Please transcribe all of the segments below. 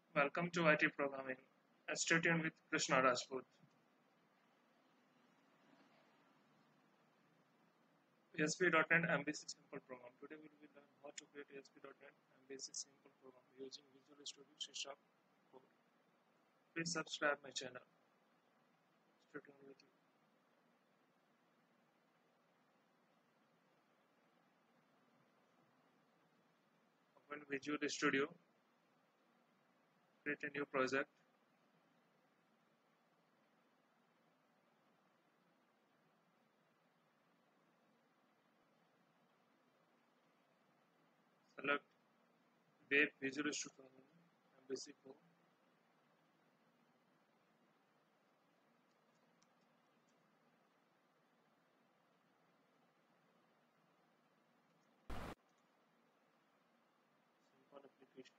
Welcome to IT Programming. Stay tuned with Krishna Rajput. ASP.NET MVC Simple Program. Today we will learn how to create ASP.NET MVC Simple Program using Visual Studio C Sharp code. Please subscribe my channel. Stay tuned with you. Open Visual Studio. Create a new project. Select Web Visual Studio MVC code. Simple application.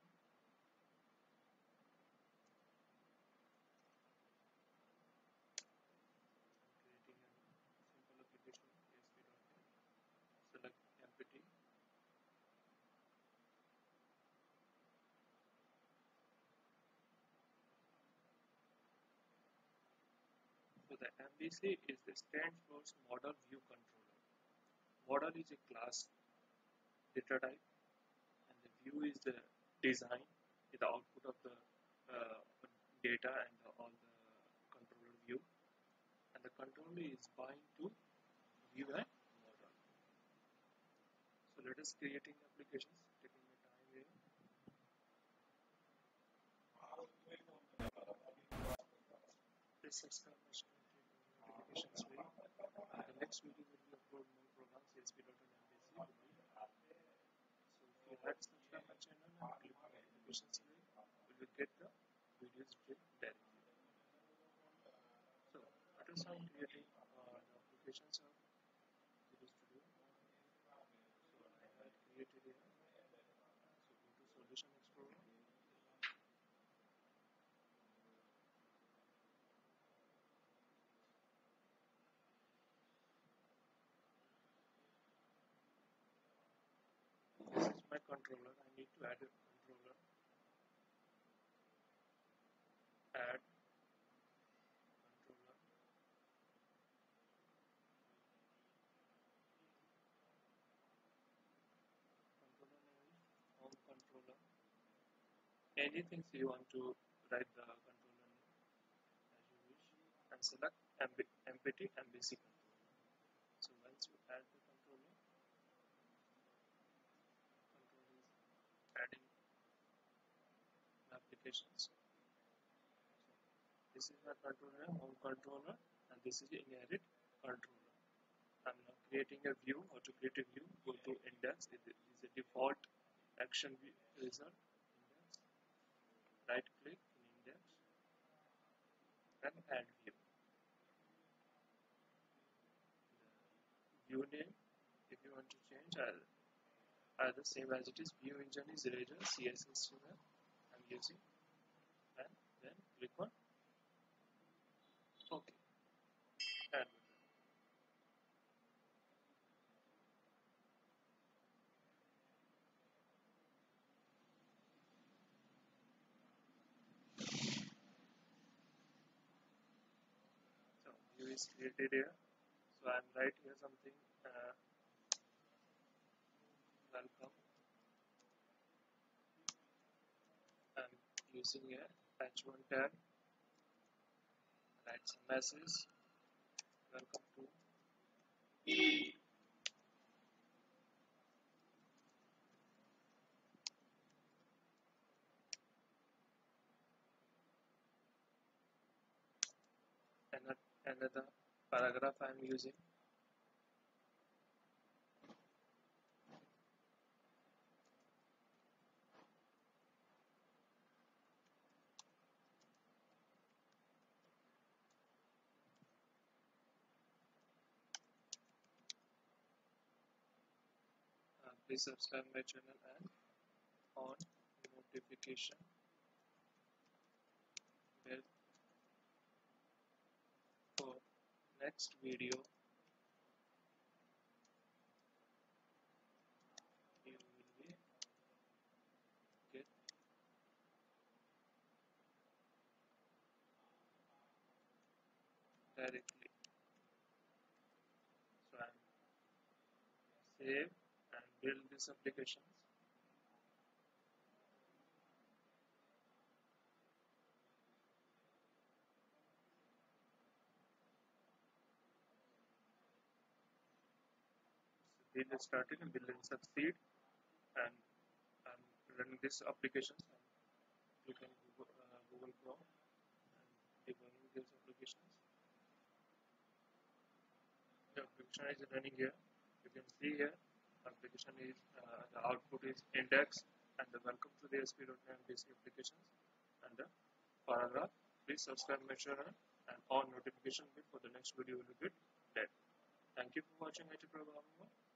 Creating a simple application ASP.NET. Select empty. So the MVC is the stands for Model View Controller. Model is a class data type, and the view is the design, the output of the data and all the controller view, and the controller is bind to view and model. So let us creating applications, taking my time here. Please subscribe my channel to notifications free. The next video will be upload more programs ASP.NET MVC. So if you had subscribed my channel and click on notifications free, you will get the videos directly. So let us start creating the applications of Visual Studio. So I had created here. So go to Solution Explorer. This is my controller. I need to add a controller. Add controller. Controller name is home controller. Anything you want to write the controller name as you wish, and select empty MVC controller. So once you add the controller, controller is adding applications. So this is my controller, home controller, and this is the inherit controller. I'm now creating a view. How to create a view? Go to index. It is a default action result. Index. Right click in index and add view. The view name, if you want to change, are the same as it is. View engine is Razor CSS tuner I'm using, and then click on OK. Add button. So view is created here. So I'm write here something. Welcome. I'm using a H1 tag. Write some message. Welcome to another paragraph I am using. Please subscribe my channel and on notification bell for next video. You will be get directly. So I'm save and build this applications. Build started and build and succeed, and I'm running this applications. And you can Google Chrome and debugging these applications. The application is running here. You can see here application is the output is index and the welcome to the ASP.NET basic applications and the paragraph. Please subscribe my channel and on notification bell for the next video will be there. Thank you for watching IT Programming.